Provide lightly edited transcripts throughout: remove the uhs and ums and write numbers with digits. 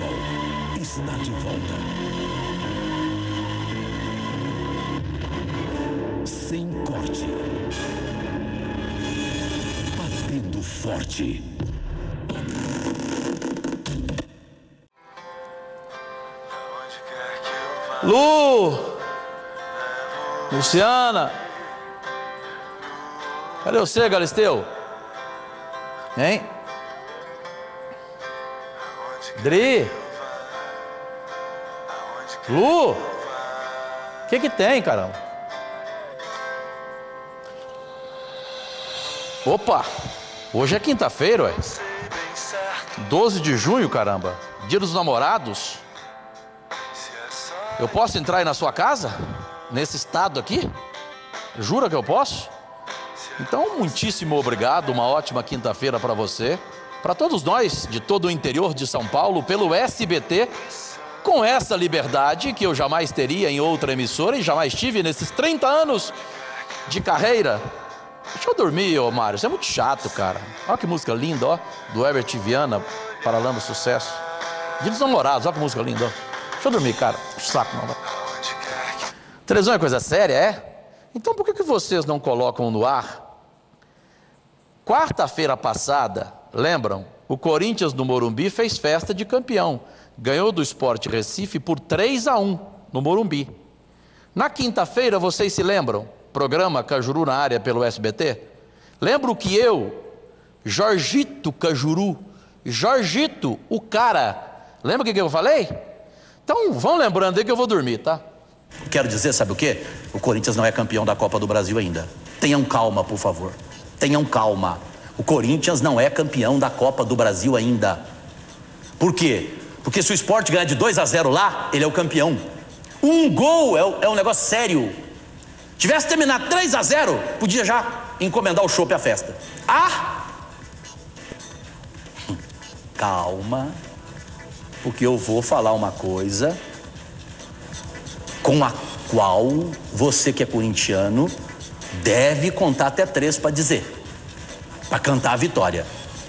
Futebol está de volta. Sem corte. Batendo forte. Luciana! Cadê você, Galisteu? Hein? Dri? Lu? O que tem, caramba? Opa! Hoje é quinta-feira, ué. 12 de junho, caramba. Dia dos Namorados. Eu posso entrar aí na sua casa? Nesse estado aqui? Jura que eu posso? Então, muitíssimo obrigado. Uma ótima quinta-feira para você. Para todos nós, de todo o interior de São Paulo, pelo SBT, com essa liberdade que eu jamais teria em outra emissora e jamais tive nesses 30 anos de carreira. Deixa eu dormir, ô Mário, isso é muito chato, cara. Olha que música linda, ó, do Herbert Viana, Paralama Sucesso. Dia dos Namorados, olha que música linda, ó. Deixa eu dormir, cara, saco não, vai. Televisão é coisa séria, é? Então por que vocês não colocam no ar? Quarta-feira passada, lembram? O Corinthians no Morumbi fez festa de campeão. Ganhou do Sport Recife por 3-1 no Morumbi. Na quinta-feira, vocês se lembram? Programa Cajuru na área pelo SBT. Lembro que eu, Jorgito Cajuru, Jorgito, o cara, lembra o que eu falei? Então vão lembrando aí que eu vou dormir, tá? Quero dizer, sabe o quê? O Corinthians não é campeão da Copa do Brasil ainda. Tenham calma, por favor. Tenham calma. O Corinthians não é campeão da Copa do Brasil ainda. Por quê? Porque se o Sport ganhar de 2-0 lá, ele é o campeão. Um gol é um negócio sério. Tivesse terminado 3-0, podia já encomendar o chopp à festa. Calma, porque eu vou falar uma coisa com a qual você que é corintiano deve contar até 3 para dizer, para cantar a vitória.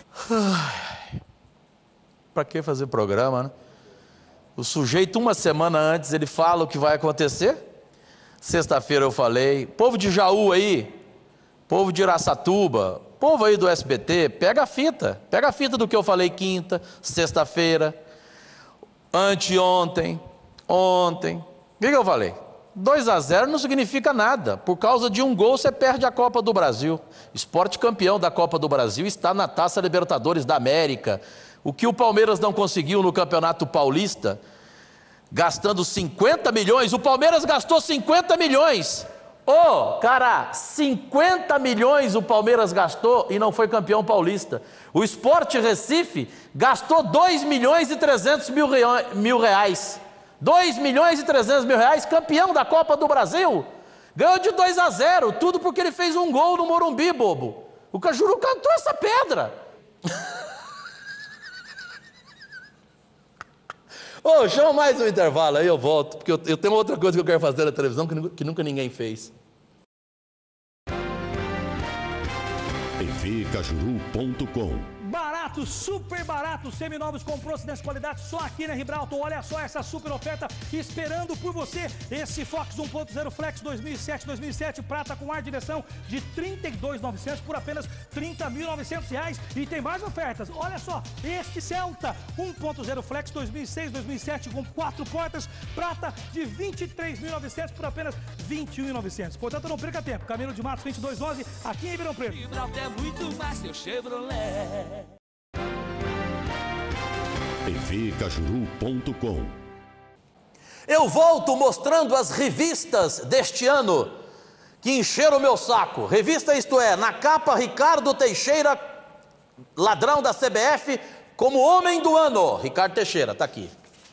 Para que fazer programa, né? O sujeito, uma semana antes, ele fala o que vai acontecer. Sexta-feira eu falei, povo de Jaú aí, povo de Iraçatuba, povo aí do SBT, pega a fita do que eu falei quinta, sexta-feira, anteontem, ontem. O que eu falei? 2-0 não significa nada. Por causa de um gol você perde a Copa do Brasil. Sport campeão da Copa do Brasil está na Taça Libertadores da América. O que o Palmeiras não conseguiu no Campeonato Paulista, gastando 50 milhões, o Palmeiras gastou 50 milhões. Cara, 50 milhões o Palmeiras gastou e não foi campeão paulista. O Sport Recife gastou 2 milhões e 300 mil reais. 2 milhões e 300 mil reais, campeão da Copa do Brasil. Ganhou de 2-0, tudo porque ele fez um gol no Morumbi, bobo. O Cajuru cantou essa pedra. Chama mais um intervalo, aí eu volto, porque eu tenho outra coisa que eu quero fazer na televisão que nunca ninguém fez. tvcajuru.com. Barato, super barato, seminovos com procedência de qualidade só aqui na Ribralton. Olha só essa super oferta esperando por você. Esse Fox 1.0 Flex 2007 prata com ar de direção de R$ 32.900 por apenas R$ 30.900. E tem mais ofertas. Olha só, este Celta 1.0 Flex 2007 com 4 portas, prata de R$ 23.900 por apenas R$ 21.900. Portanto, não perca tempo. Camilo de Matos 2211 aqui em Ribeirão Preto. Ribralton é muito mais que o Chevrolet. tvcajuru.com. Eu volto mostrando as revistas deste ano que encheram o meu saco. Revista Isto É, na capa Ricardo Teixeira, ladrão da CBF, como homem do ano. Ricardo Teixeira, tá aqui.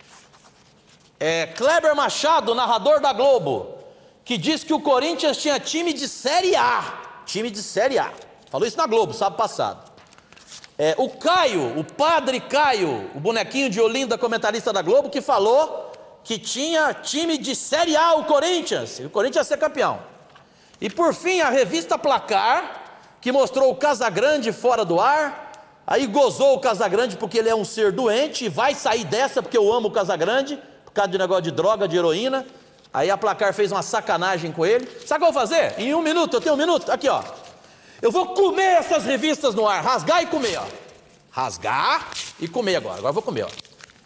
Kleber Machado, narrador da Globo, que diz que o Corinthians tinha time de Série A. Time de Série A. Falou isso na Globo, sábado passado. O Caio, o padre Caio, o bonequinho de Olinda, comentarista da Globo, que falou que tinha time de Série A o Corinthians, e o Corinthians ia ser campeão. E por fim a revista Placar, que mostrou o Casagrande fora do ar, Aí gozou o Casagrande porque ele é um ser doente e vai sair dessa porque eu amo o Casagrande, por causa de negócio de droga, de heroína. Aí a Placar fez uma sacanagem com ele. Sabe o que eu vou fazer? Em 1 minuto, eu tenho 1 minuto, aqui ó. Eu vou comer essas revistas no ar, rasgar e comer, ó. Rasgar e comer agora. Agora eu vou comer, ó.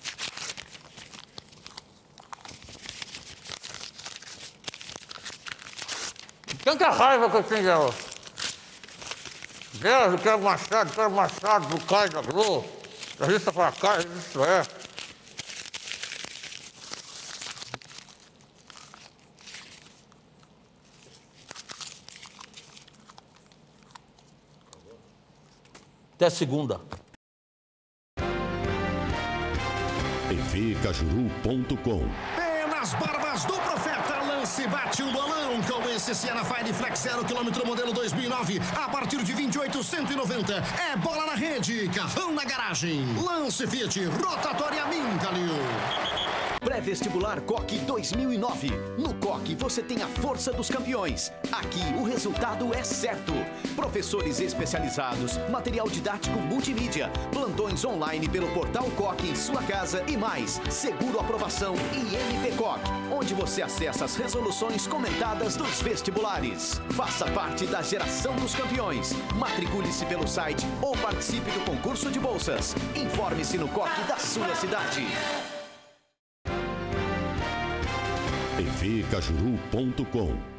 Tanta raiva que eu tenho dela. Deus, eu quero Machado, do Caio da Globo. Da revista pra cá, isso é. Até segunda. tvcajuru.com. Nas barbas do Profeta, lance, bate um bolão com esse Siena Fire Flex 0 km modelo 2009 a partir de 28.190. É bola na rede, carrão na garagem. Lance Fiat, rotatória Mincalil. Pré-vestibular Coque 2009. No Coque você tem a força dos campeões. Aqui o resultado é certo. Professores especializados, material didático multimídia, plantões online pelo portal Coque em sua casa e mais. Seguro aprovação e MP Coque, onde você acessa as resoluções comentadas dos vestibulares. Faça parte da geração dos campeões. Matricule-se pelo site ou participe do concurso de bolsas. Informe-se no Coque da sua cidade. tvcajuru.com.